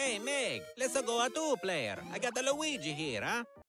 Hey, Meg, let's go a two-player. I got the Luigi here, huh?